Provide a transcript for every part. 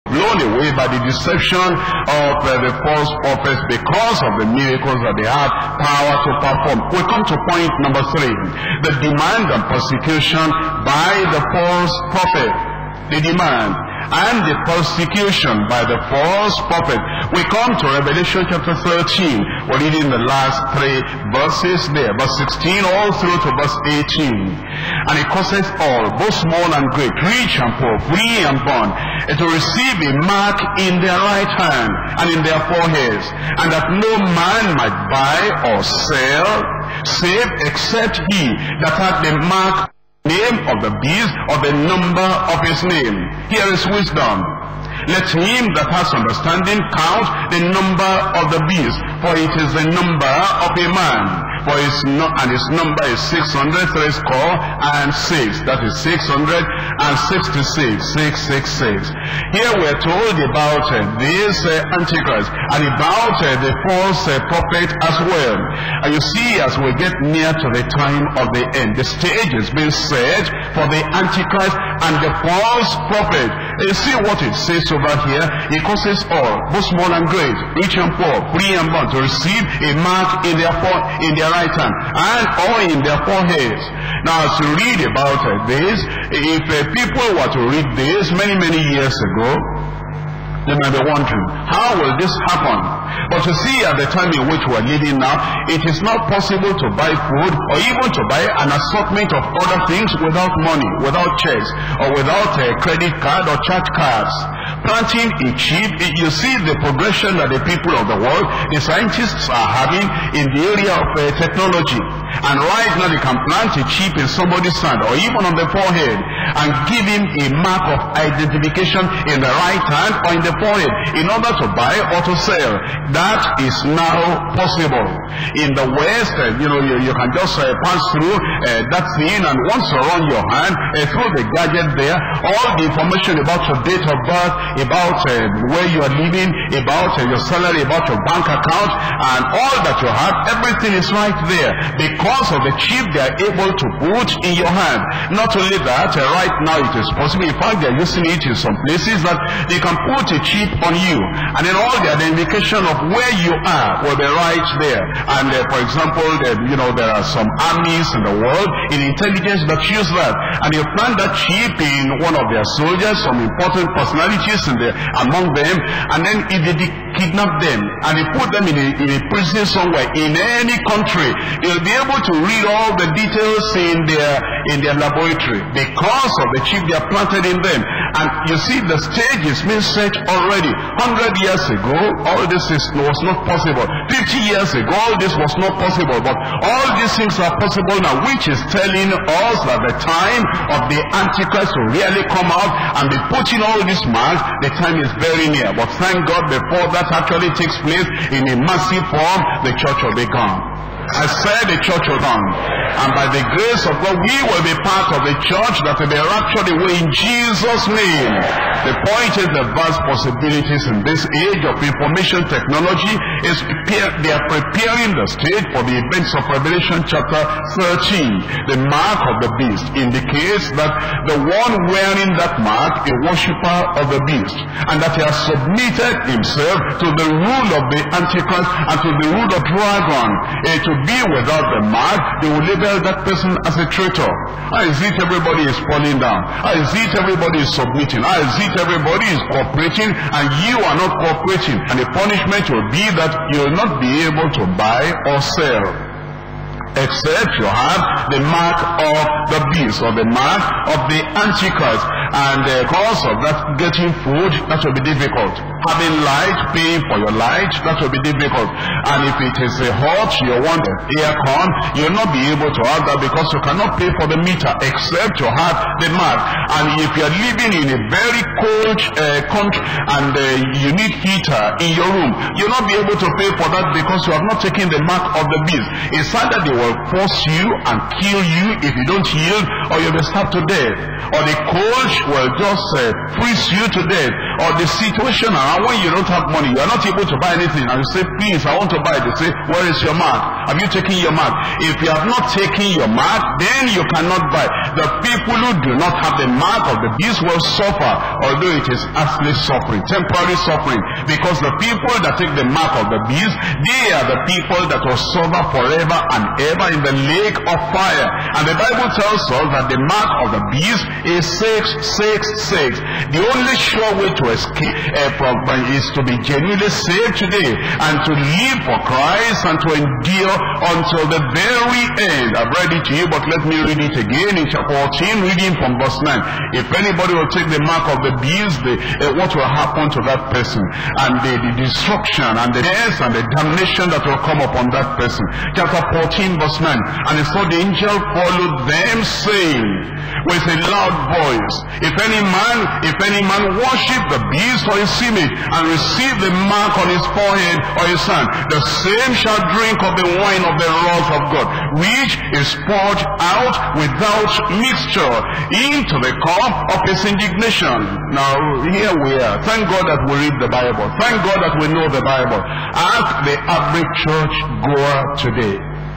blown away by the deception of the false prophets because of the miracles that they have power to perform. We come to point number 3, the demand and persecution by the false prophet. The demand and the persecution by the false prophet. We come to Revelation chapter 13. We're reading the last 3 verses there, verse 16 all through to verse 18. And it causes all, both small and great, rich and poor, free and bond, to receive a mark in their right hand and in their foreheads, and that no man might buy or sell, save except he that hath the mark, name of the beast, or the number of his name. Here is wisdom. Let him that has understanding count the number of the beast, for it is the number of a man. For his number is 600, 3 score and 6. That is 666, 666. Here we are told about this Antichrist and about the false prophet as well. And you see, as we get near to the time of the end, the stage is being set for the Antichrist and the false prophet. You see what it says over here. It causes all, both small and great, rich and poor, free and bond, to receive a mark in their right hand and or in their foreheads. Now, as you read about this, if people were to read this many years ago, they might be wondering, how will this happen? But you see, at the time in which we're living now, it is not possible to buy food or even to buy an assortment of other things without money, without checks, or without a credit card or charge cards. Planting a chip, you see the progression that the people of the world, the scientists are having in the area of technology. And right now they can plant a chip in somebody's hand or even on the forehead and give him a mark of identification in the right hand or in the forehead in order to buy or to sell. That is now possible. In the West, you can just pass through that thing, and once you run your hand through the gadget there, all the information about your date of birth, about where you are living, about your salary, about your bank account, and all that you have, everything is right there because of the chip they are able to put in your hand. Not only that, right now it is possible, in fact they are using it in some places, that they can put a chip on you, and then all the identification of where you are will be right there. And for example, there are some armies in the world, in intelligence, that use that, and you plant that chip in one of their soldiers, some important personalities among them, and then if they kidnap them and they put them in a prison somewhere in any country, you'll be able to read all the details in their laboratory because of the chip they are planted in them. And you see, the stage is being set already. 100 years ago, all this was not possible. 50 years ago, all this was not possible. But all these things are possible now, which is telling us that the time of the Antichrist will really come out and be putting all these marks, the time is very near. But thank God, before that actually takes place in a massive form, the church will be gone. I said the church will come, and by the grace of God we will be part of the church that will be raptured away in Jesus' name. The point is, the vast possibilities in this age of information technology is they are preparing the stage for the events of Revelation chapter 13. The mark of the beast indicates that the one wearing that mark, a worshipper of the beast, and that he has submitted himself to the rule of the Antichrist and to the rule of dragon. To be without the mark, they will label that person as a traitor. How is it everybody is falling down? How is it everybody is submitting? How is it everybody is cooperating and you are not cooperating? And the punishment will be that you will not be able to buy or sell except you have the mark of the beast, or the mark of the Antichrist. And because of that, getting food, that will be difficult. Having light, paying for your light, that will be difficult. And if it is hot, you want aircon, you will not be able to have that because you cannot pay for the meter except you have the mark. And if you are living in a very cold country and you need heater in your room, you will not be able to pay for that because you have not taken the mark of the beast. It's either they will force you and kill you if you don't yield, or you'll be stabbed to death, or the cold will just freeze you to death, or the situation around when you don't have money, you are not able to buy anything, and you say, please, I want to buy it. They say, where is your mark? Have you taken your mark? If you have not taken your mark, then you cannot buy. The people who do not have the mark of the beast will suffer, although it is earthly suffering, temporary suffering, because the people that take the mark of the beast, they are the people that will suffer forever and ever in the lake of fire. And the Bible tells us that the mark of the beast is 666. The only sure way to escape from is to be genuinely saved today and to live for Christ and to endure until the very end. I've read it to you, but let me read it again in chapter 14, reading from verse 9. If anybody will take the mark of the beast, what will happen to that person? And the destruction and the death and the damnation that will come upon that person. Chapter 14, verse 9. And he saw the angel followed them, saying with a loud voice, If any man worship the beast or his image, and receive the mark on his forehead or his hand, the same shall drink of the wine of the wrath of God, which is poured out without mixture into the cup of his indignation. Now here we are. Thank God that we read the Bible. Thank God that we know the Bible. Ask the average church goer today.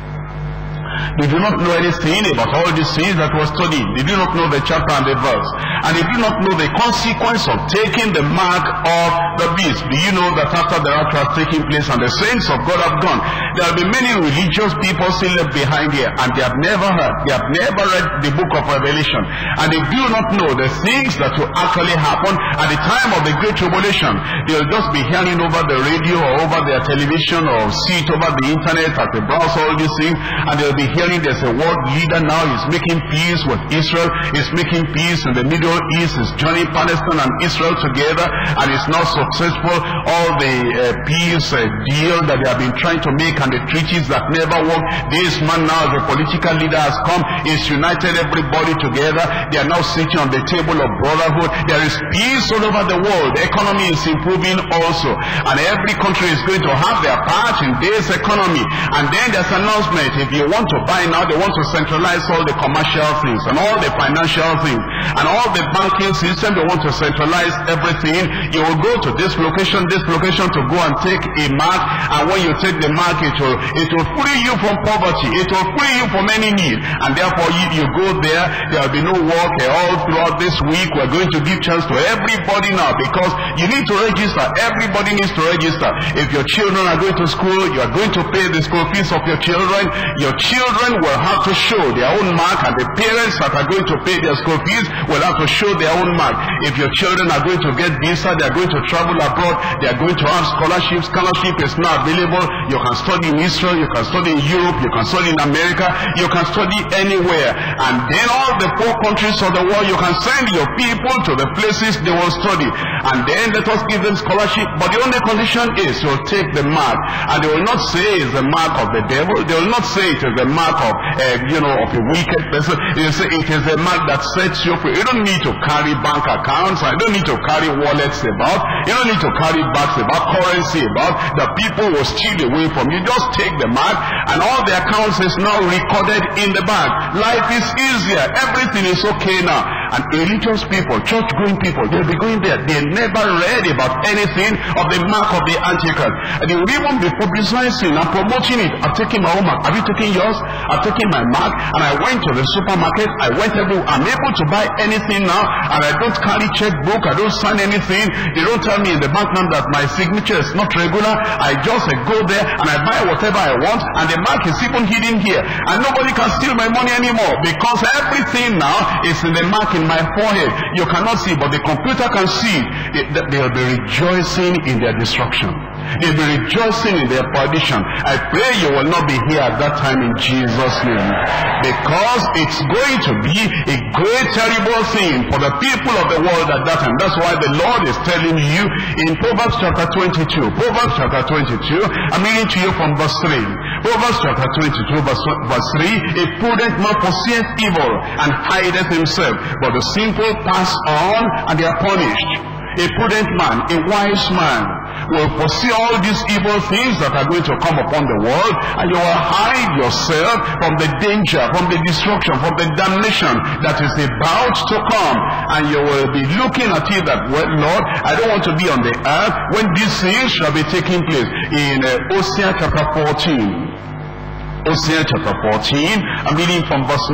They do not know anything about all these things that were studied. They do not know the chapter and the verse. And they do not know the consequence of taking the mark of the beast. Do you know that after the rapture has taken place and the saints of God have gone, there will be many religious people still left behind here, and they have never heard, they have never read the book of Revelation, and they do not know the things that will actually happen at the time of the Great Tribulation. They will just be hearing over the radio or over their television or see it over the internet as they browse all these things, and they will be hearing there's a world leader now, he's making peace with Israel, he's making peace in the Middle East, he's joining Palestine and Israel together, and it's not successful. All the peace deal that they have been trying to make and the treaties that never work, this man now, the political leader, has come, he's united everybody together, they are now sitting on the table of brotherhood, there is peace all over the world, the economy is improving also, and every country is going to have their part in this economy. And then there's an announcement, if you want to buy now, they want to centralize all the commercial things and all the financial things and all the banking system. They want to centralize everything. You will go to this location to go and take a mark, and when you take the mark, it will free you from poverty, it will free you from any need, and therefore you go there will be no work all throughout this week. We're going to give chance to everybody now, because you need to register. Everybody needs to register. If your children are going to school, you are going to pay the school fees of your children. Your children will have to show their own mark, and the parents that are going to pay their school fees will have to show their own mark. If your children are going to get visa, they are going to travel abroad, they are going to have scholarships. Scholarship is now available. You can study in Israel, you can study in Europe, you can study in America, you can study anywhere. And then all the 4 countries of the world, you can send your people to the places they will study. And then let us give them scholarship. But the only condition is you'll take the mark. And they will not say it's the mark of the devil. They will not say it is the mark of of a wicked person. They say it is the mark that sets you free. You don't need to carry bank accounts. You don't need to carry wallets about. You don't need to carry bags about, currency about. The people will steal away from you. Just take the mark, and all the accounts is now recorded in the bank. Life is easier. Everything is okay now. And religious people, church-going people, they'll be going there. They never read about anything of the mark of the Antichrist. And they will even be publicizing and promoting it. I've taken my own mark. Have you taken yours? I've taken my mark, and I went to the supermarket. I went everywhere. I'm able to buy anything now, and I don't carry checkbook. I don't sign anything. They don't tell me in the bank now that my signature is not regular. I just go there and I buy whatever I want, and the mark is even hidden here. And nobody can steal my money anymore, because everything now is in the mark in my forehead. You cannot see, but the computer can see. They'll be rejoicing in their destruction. They'll be rejoicing in their perdition. I pray you will not be here at that time in Jesus' name, because it's going to be a great terrible thing for the people of the world at that time. That's why the Lord is telling you in Proverbs chapter 22. Proverbs chapter 22, I'm reading to you from verse 3. Proverbs chapter 22 verse 3, a prudent man foreseeth evil and hideth himself, but the simple pass on and they are punished. A prudent man, a wise man, will foresee all these evil things that are going to come upon the world, and you will hide yourself from the danger, from the destruction, from the damnation that is about to come. And you will be looking at it that, well, Lord, I don't want to be on the earth when these things shall be taking place. In Hosea chapter 14. Hosea chapter 14, I'm reading from verse 9.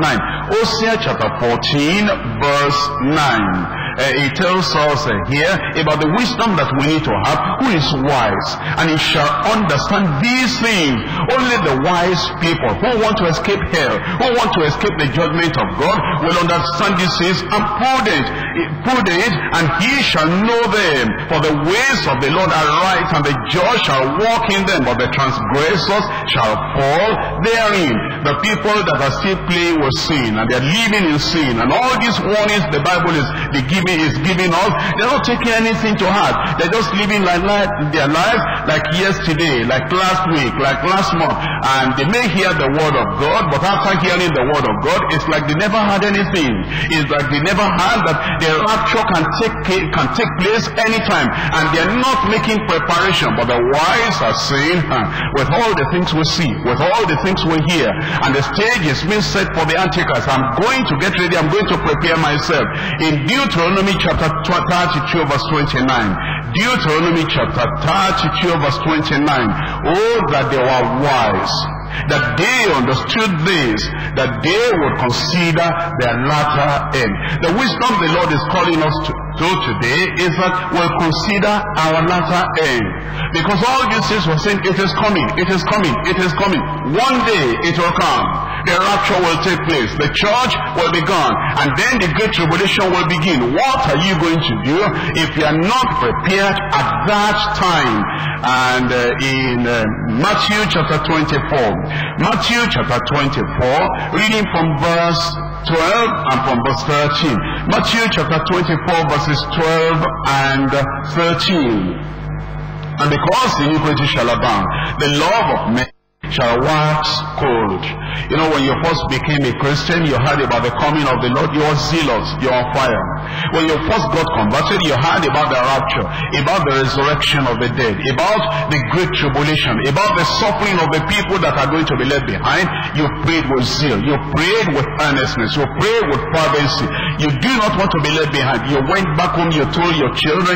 Hosea chapter 14 verse 9. It tells us here about the wisdom that we need to have. Who is wise? And he shall understand these things. Only the wise people who want to escape hell, who want to escape the judgment of God, will understand these things, and prudent, and he shall know them. For the ways of the Lord are right, and the just shall walk in them, but the transgressors shall fall therein. The people that are still playing with sin, and they are living in sin, and all these warnings the Bible is giving us, they're not taking anything to heart. They're just living their life like yesterday, like last week, like last month. And they may hear the word of God, but after hearing the word of God, it's like they never had anything. It's like they never had that the rapture can take place anytime, and they're not making preparation. But the wise are saying, with all the things we see, with all the things we hear, and the stage is being set for the Antichrist, I'm going to get ready, I'm going to prepare myself. In Deuteronomy chapter 32 verse 29. Deuteronomy chapter 32 verse 29. Oh, that they were wise, that they understood this, that they would consider their latter end. The wisdom the Lord is calling us to today is that we'll consider our latter end. Because all these things we're saying, it is coming, it is coming, it is coming. One day it will come. The rapture will take place. The church will be gone. And then the great tribulation will begin. What are you going to do if you are not prepared at that time? And in Matthew chapter 24, Matthew chapter 24, reading from verse 12 and from verse 13. Matthew chapter 24 verses 12 and 13. And because iniquity shall abound, the love of men shall wax cold. You know, when you first became a Christian, you heard about the coming of the Lord, you were zealous, you were on fire. When you first got converted, you heard about the rapture, about the resurrection of the dead, about the great tribulation, about the suffering of the people that are going to be left behind. You prayed with zeal, you prayed with earnestness, you prayed with fervency. You do not want to be left behind. You went back home, you told your children,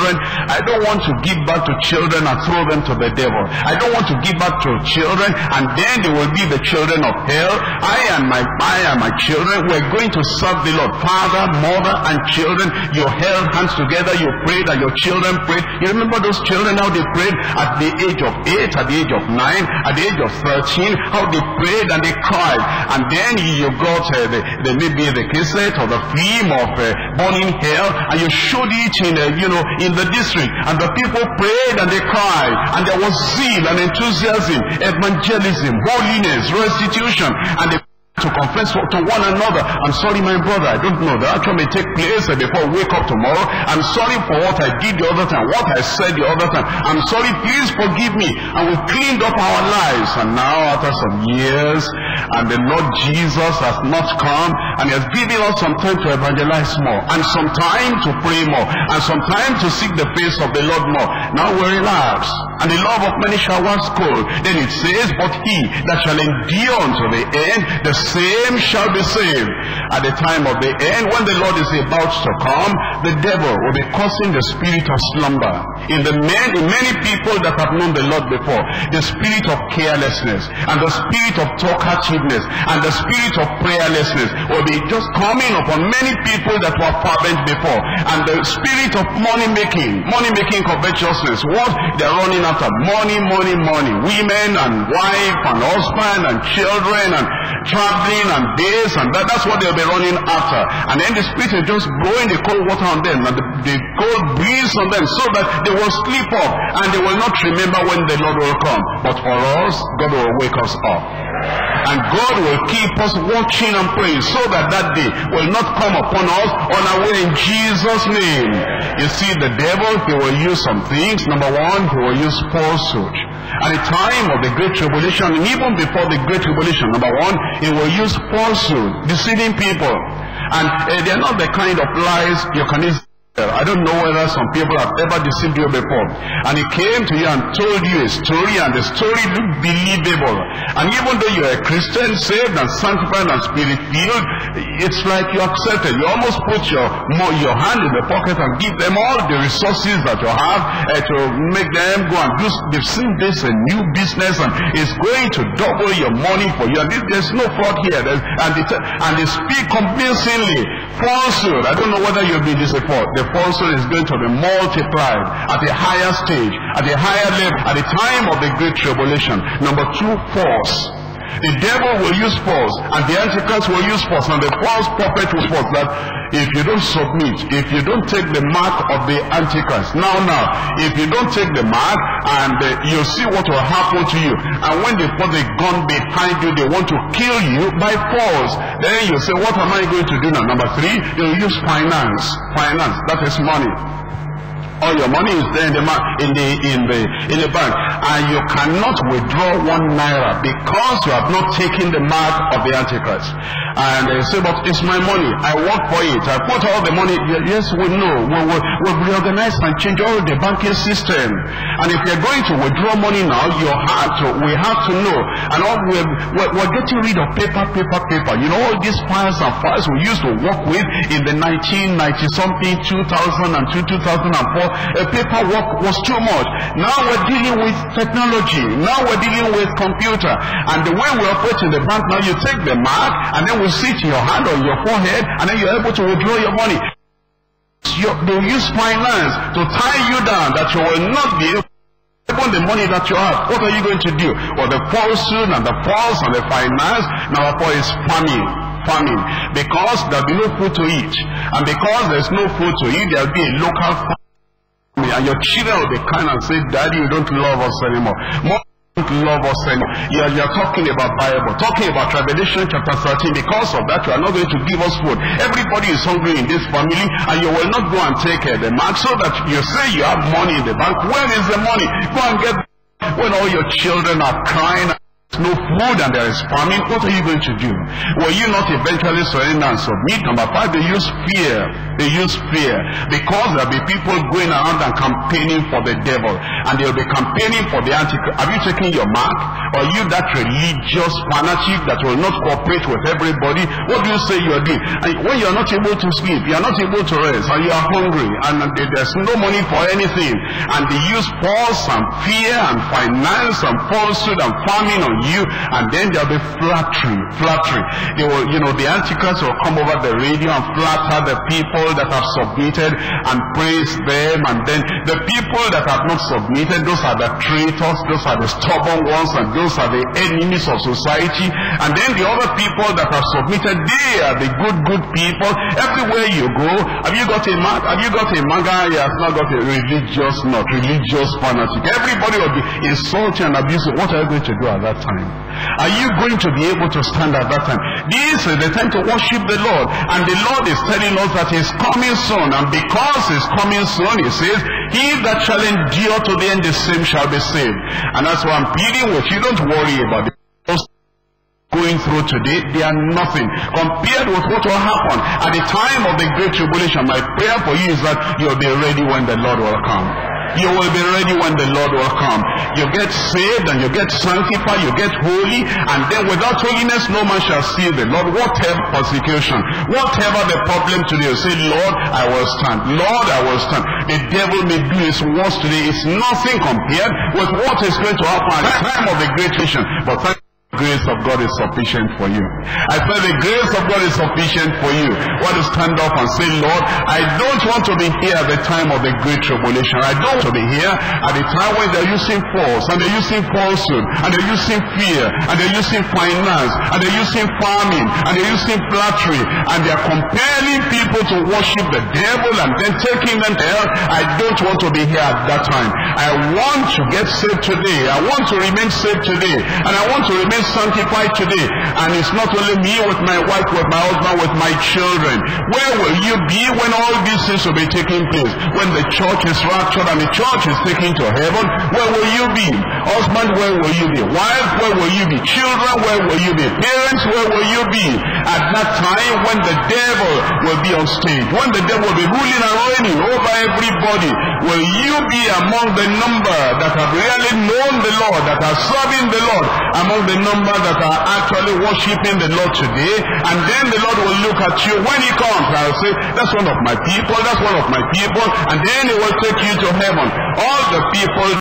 I don't want to give back to children and throw them to the devil. I don't want to give back to children and then they will be the children of hell. I and my children, we're going to serve the Lord. Father, mother, and children, you held hands together, you prayed, and your children prayed. You remember those children, how they prayed at the age of 8, at the age of 9, at the age of 13, how they prayed and they cried. And then you got maybe the cassette or the film of burning hell, and you showed it in the district, and the people prayed and they cried, and there was zeal and enthusiasm, evangelism, holiness, restitution, and they to confess to one another. I'm sorry, my brother, I don't know. The rapture may take place before we wake up tomorrow. I'm sorry for what I did the other time, what I said the other time. I'm sorry, please forgive me. And we cleaned up our lives. And now, after some years, and the Lord Jesus has not come, and He has given us some time to evangelize more, and some time to pray more, and some time to seek the face of the Lord more. Now we relax, and the love of many shall wax cold. Then it says, but he that shall endure unto the end, the same shall be saved. At the time of the end, when the Lord is about to come, the devil will be causing the spirit of slumber in many people that have known the Lord before, the spirit of carelessness, and the spirit of talkativeness, and the spirit of prayerlessness will be just coming upon many people that were fervent before. And the spirit of money making covetousness, what they're running after, money, women and wife and husband and children and traveling and this and that. That's what they'll be running after. And then the spirit is just blowing the cold water on them and the cold breeze on them, so that they will sleep off and they will not remember when the Lord will come. But for us, God will wake us up. And God will keep us watching and praying, so that that day will not come upon us unaware, in Jesus' name. You see, the devil, he will use some things. Number one, he will use falsehood. At the time of the Great Tribulation, and even before the Great Tribulation, number one, he will use falsehood, deceiving people. And they're not the kind of lies you can easily I don't know whether some people have ever deceived you before. And he came to you and told you a story, and the story looked believable. And even though you're a Christian, saved and sanctified and spirit-filled, it's like you accepted. You almost put your hand in the pocket and give them all the resources that you have to make them go and do. They've seen this a new business, and it's going to double your money for you. And there's no fraud here. And they speak convincingly. Falsehood. I don't know whether you'll be disappointed. The falsehood is going to be multiplied at a higher stage, at a higher level, at the time of the great tribulation. Number 2, false. The devil will use false, and the Antichrist will use false, and the false prophet will false. That if you don't submit, if you don't take the mark of the Antichrist, now, if you don't take the mark, and you'll see what will happen to you. And when they put the gun behind you, they want to kill you by force. Then you say, what am I going to do now? Number 3, they'll use finance. Finance, that is money. All your money is there in the bank, and you cannot withdraw 1 naira because you have not taken the mark of the Antichrist. And they say, but it's my money, I work for it, I put all the money. Yes, we know, we'll reorganize and change all the banking system. And if you're going to withdraw money now, we have to know. And we're getting rid of paper. You know, all these files and files we used to work with in the 1990-something, 2002, 2004. Paperwork was too much. Now we're dealing with technology. Now we're dealing with computer. And the way we operate in the bank now, you take the mark, and then we see it in your hand or your forehead, and then you're able to withdraw your money. They'll use finance to tie you down, that you will not be able to even the money that you have. What are you going to do? Well, the falsehood and the false and the finance. Number 4 is famine. Because there'll be no food to eat. And because there's no food to eat, there'll be a local famine. And your children will be kind and say, Daddy, you don't love us anymore. Mom, you don't love us anymore. You're talking about Bible, talking about Revelation chapter 13. Because of that, you are not going to give us food. Everybody is hungry in this family, and you will not go and take the mark, so that you say you have money in the bank. Where is the money? Go and get it. When all your children are crying, no food, and there is famine, what are you going to do? Will you not eventually surrender and submit? Number 5, they use fear. They use fear. Because there will be people going around and campaigning for the devil. And they will be campaigning for the Antichrist. Have you taken your mark? Or are you that religious fanatic that will not cooperate with everybody? What do you say you are doing? And when you are not able to sleep, you are not able to rest, and you are hungry, and there's no money for anything, and they use force and fear and finance and falsehood and famine on you, and then there'll be flattery. They will, the Antichrist will come over the radio and flatter the people that have submitted and praise them, and then the people that have not submitted, those are the traitors, those are the stubborn ones, and those are the enemies of society. And then the other people that have submitted, they are the good people. Everywhere you go, have you got a mark? Have you got a manga? He has not got a religious fanatic. Everybody will be insulting and abusing. What are you going to do at that time? Are you going to be able to stand at that time? This is the time to worship the Lord. And the Lord is telling us that He's coming soon. And because He's coming soon, He says, he that shall endure to the end, the same shall be saved. And that's why I'm pleading with you. Don't worry about it. Going through today, they are nothing compared with what will happen at the time of the great tribulation. My prayer for you is that you'll be ready when the Lord will come. You will be ready when the Lord will come. You get saved and you get sanctified, you get holy, and then without holiness no man shall see the Lord. Whatever persecution, whatever the problem today, you say, Lord, I will stand. Lord, I will stand. The devil may do his worst today. It's nothing compared with what is going to happen at the time of the great tribulation. But thank the grace of God is sufficient for you. I say the grace of God is sufficient for you. Want to stand up and say, Lord, I don't want to be here at the time of the great tribulation. I don't want to be here at the time when they're using force, and they're using falsehood, and they're using fear, and they're using finance, and they're using farming, and they're using flattery, and they're compelling people to worship the devil and then taking them to hell. I don't want to be here at that time. I want to get saved today. I want to remain saved today, and I want to remain sanctified today? And it's not only me, with my wife, with my husband, with my children. Where will you be when all these things will be taking place? When the church is raptured and the church is taken to heaven, where will you be? Husband, where will you be? Wife, where will you be? Children, where will you be? Parents, where will you be? At that time when the devil will be on stage, when the devil will be ruling and reigning over everybody, will you be among the number that have really known the Lord, that are serving the Lord, among the number that are actually worshiping the Lord today? And then the Lord will look at you when he comes and will say, that's one of my people, that's one of my people, and then he will take you to heaven. All the people